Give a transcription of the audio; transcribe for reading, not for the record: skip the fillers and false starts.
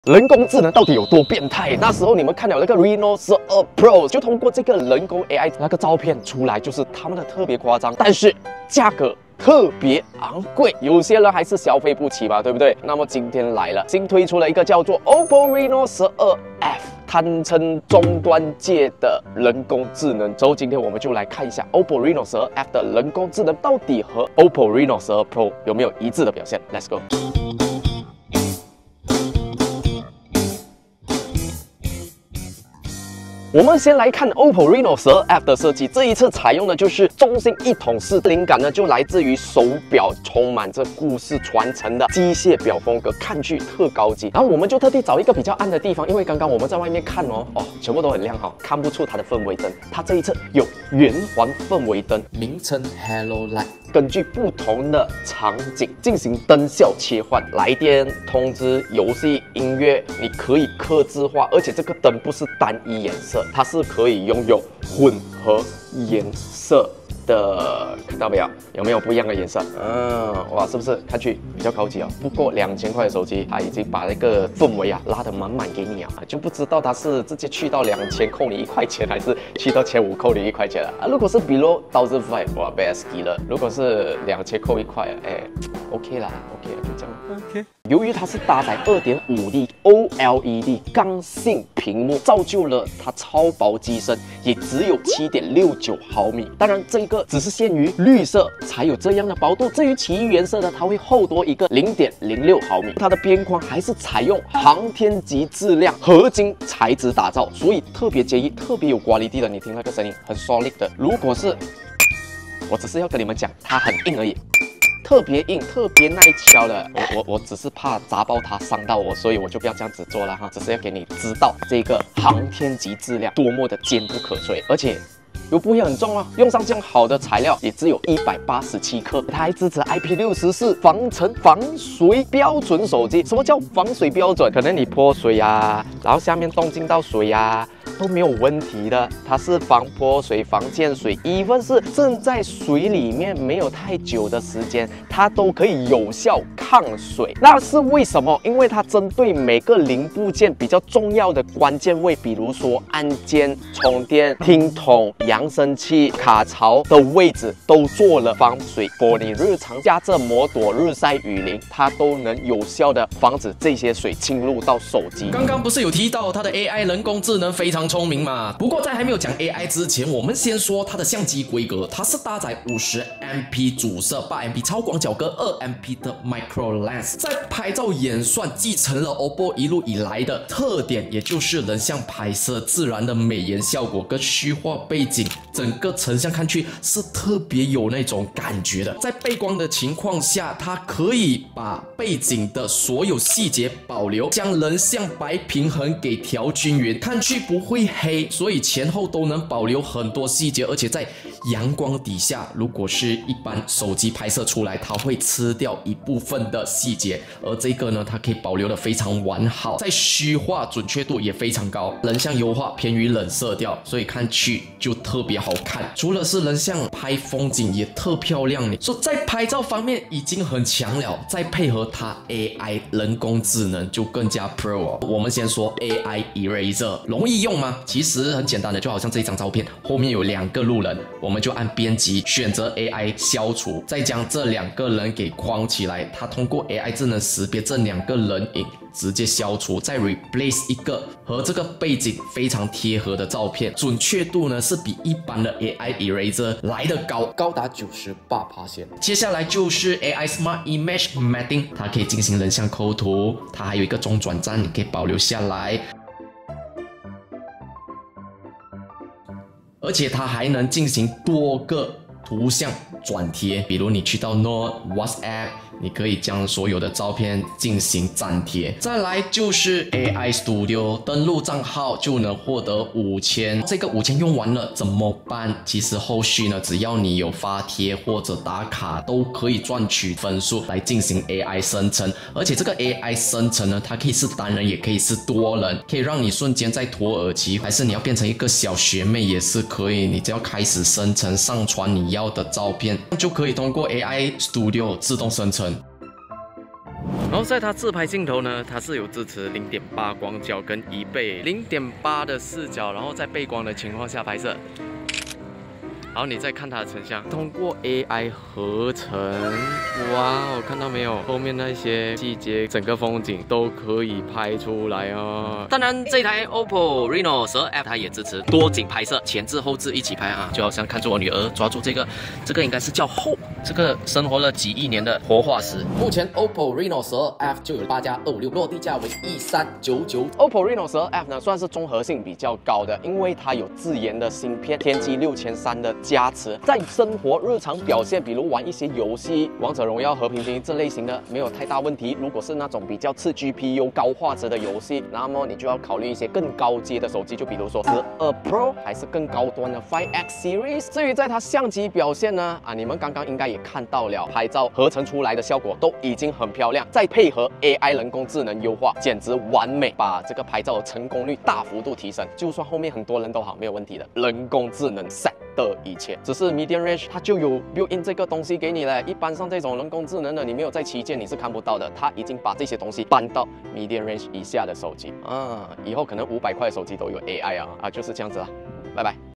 人工智能到底有多变态？那时候你们看了那个 Reno 12 Pro， 就通过这个人工 AI 那个照片出来，就是他们的特别夸张，但是价格特别昂贵，有些人还是消费不起吧，对不对？那么今天来了，新推出了一个叫做 OPPO Reno 12F， 堪称终端界的人工智能。之后今天我们就来看一下 OPPO Reno 12F 的人工智能到底和 OPPO Reno 12 Pro 有没有一致的表现。Let's go。我们先来看 OPPO Reno 12F 的设计，这一次采用的就是中性一统式，灵感呢就来自于手表充满着故事传承的机械表风格，看去特高级。然后我们就特地找一个比较暗的地方，因为刚刚我们在外面看全部都很亮哈，看不出它的氛围灯。它这一次有圆环氛围灯，名称 Hello Light。根据不同的场景进行灯效切换，来电、通知、游戏、音乐，你可以客制化，而且这个灯不是单一颜色，它是可以拥有混合颜色的，看到没有？有没有不一样的颜色？哇，是不是看去比较高级啊？不过2000块的手机，它已经把那个氛围拉得满满给你啊，就不知道它是直接去到2000扣你1块钱，还是去到1500扣你1块钱了啊？如果是 below 1500，哇 ，best 了。如果是2000扣1块，OK 啦 ，OK 就这样。OK。由于它是搭载2.5D OLED 刚性屏幕，造就了它超薄机身，也只有7.69毫米。当然，这个只是限于绿色才有这样的薄度。至于其余颜色呢，它会厚多一个0.06毫米。它的边框还是采用航天级质量合金材质打造，所以特别坚硬、特别有quality的。你听那个声音很 solid 的。如果是我只是要跟你们讲，它很硬而已。特别硬、特别耐敲的，我只是怕砸爆它伤到我，所以我就不要这样子做了哈。只是要给你知道这个航天级质量多么的坚不可摧，而且又不会很重啊。用上这样好的材料，也只有187克。它还支持 IP64防尘防水标准手机。什么叫防水标准？可能你泼水然后下面动静到水都没有问题的，它是防泼水、防溅水，even是正在水里面没有太久的时间，它都可以有效抗水。那是为什么？因为它针对每个零部件比较重要的关键位，比如说按键、充电、听筒、扬声器、卡槽的位置，都做了防水玻璃。日常加这摩躲、日晒雨淋，它都能有效的防止这些水侵入到手机。 刚刚不是有提到它的 AI 人工智能非常聪明嘛？不过在还没有讲 AI 之前，我们先说它的相机规格，它是搭载50MP 主摄、8MP 超广角跟2MP 的 Micro Lens， 在拍照演算继承了 OPPO 一路以来的特点，也就是人像拍摄自然的美颜效果跟虚化背景，整个成像看去是特别有那种感觉的。在背光的情况下，它可以把背景的所有细节保留，将人像白平衡给调均匀，看去不会黑，所以前后都能保留很多细节，而且在阳光底下，如果是一般手机拍摄出来，它会吃掉一部分的细节，而这个呢，它可以保留的非常完好，在虚化准确度也非常高，人像优化偏于冷色调，所以看去就特别好看。除了是人像拍风景也特漂亮呢，所以在拍照方面已经很强了，再配合它 AI 人工智能就更加 Pro 我们先说 AI Eraser 容易用吗？其实很简单的，就好像这张照片后面有2个路人，我们就按编辑选择 AI 消除，再将这2个人给框起来，它通过 AI 智能识别这2个人影，直接消除，再 replace 一个和这个背景非常贴合的照片，准确度呢是比一般的 AI Eraser 来得高达98%。接下来就是 AI Smart Image Mapping， 它可以进行人像抠图，它还有一个中转站，你可以保留下来。而且它还能进行多个图像转贴，比如你去到 Note、WhatsApp， 你可以将所有的照片进行粘贴。再来就是 AI Studio， 登录账号就能获得5000，这个5000用完了怎么办？其实后续呢，只要你有发帖或者打卡，都可以赚取分数来进行 AI 生成。而且这个 AI 生成呢，它可以是单人，也可以是多人，可以让你瞬间在土耳其，还是你要变成一个小学妹也是可以。你只要开始生成上传你要的照片，就可以通过 AI Studio 自动生成。 然后在它自拍镜头呢，它是有支持0.8光角跟1倍0.8的视角，然后在背光的情况下拍摄。 然后你再看它的成像，通过 AI 合成，哇哦，看到没有？后面那些细节，整个风景都可以拍出来哦。当然，这台 OPPO Reno 12F 它也支持多景拍摄，前置后置一起拍啊，就好像看着我女儿抓住这个应该是叫后，这个生活了几亿年的活化石。目前 OPPO Reno 12F 就有8+256，落地价为1399。OPPO Reno 12F 呢，算是综合性比较高的，因为它有自研的芯片，天玑6300的 加持，在生活日常表现，比如玩一些游戏，王者荣耀、和平精英这类型的没有太大问题。如果是那种比较吃 GPU 高画质的游戏，那么你就要考虑一些更高阶的手机，就比如说12 Pro 还是更高端的 5X Series。至于在它相机表现呢，你们刚刚应该也看到了，拍照合成出来的效果都已经很漂亮，再配合 AI 人工智能优化，简直完美，把这个拍照的成功率大幅度提升。就算后面很多人都好，没有问题的，人工智能 set 的一切，只是 Medium Range 它就有 built in 这个东西给你了。一般上这种人工智能的，你没有在旗舰你是看不到的。它已经把这些东西搬到 Medium Range 以下的手机啊，以后可能500块的手机都有 AI 啊，就是这样子啊，拜拜。